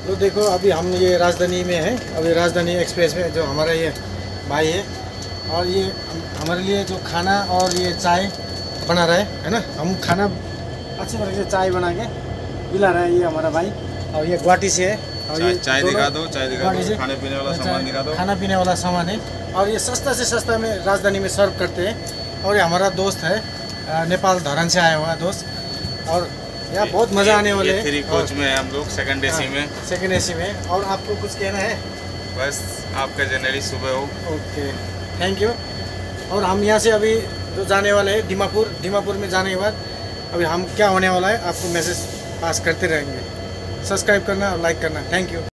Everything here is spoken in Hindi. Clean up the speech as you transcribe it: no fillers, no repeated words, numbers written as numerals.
तो देखो अभी हम ये राजधानी में हैं, अभी राजधानी एक्सप्रेस में जो हमारा ये भाई है, और ये हमारे लिए जो खाना और ये चाय बना रहा है ना। हम खाना अच्छी तरह से चाय बना के पिला रहा है ये हमारा भाई, और ये गुवाहाटी से है। और ये चाय दिखा दो, खाने पीने वाला सामान दिखा दो। खाना पीने वाला सामान है, और ये सस्ता से सस्ता में राजधानी में सर्व करते हैं। और ये हमारा दोस्त है, नेपाल धरान से आया हुआ दोस्त, और यहाँ बहुत मज़ा आने वाले है। 3 कोच में है हम लोग, सेकंड एसी में। सेकंड एसी में। और आपको कुछ कहना है? बस आपका जनवरी सुबह हो। Okay, thank you. और हम यहाँ से अभी जो जाने वाले हैं दीमापुर, दीमापुर में जाने के बाद अभी हम क्या होने वाला है आपको मैसेज पास करते रहेंगे। सब्सक्राइब करना और लाइक करना। Thank you.